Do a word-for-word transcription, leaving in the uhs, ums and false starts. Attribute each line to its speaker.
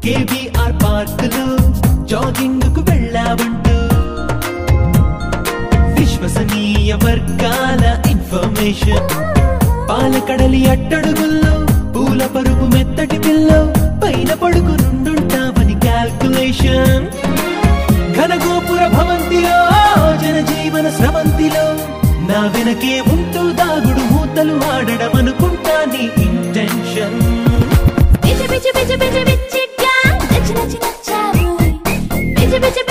Speaker 1: KBR పార్కులో jogging కు వెళ్ళావంటూ విశ్వసనీయ వర్గాల ఇన్ఫర్మేషన్ పాలకడలి అట్టడుగుల్లో పూల పరుపు మెత్తటి పిల్లో పైన పడుకు నుండుంటావని క్యాల్కులేషన్ ఘనగోపుర భవంతిలో జనజీవన స్రవంతిలో నా వెనకే ఉంటూ దాగుడు మూతలు ఆడడం అనుకుంటా నీ ఇంటెన్షన్ బిచి బిచి బిచి బిచి బిచి నచ్చి నచ్చి నచ్చావు బిచి బిచి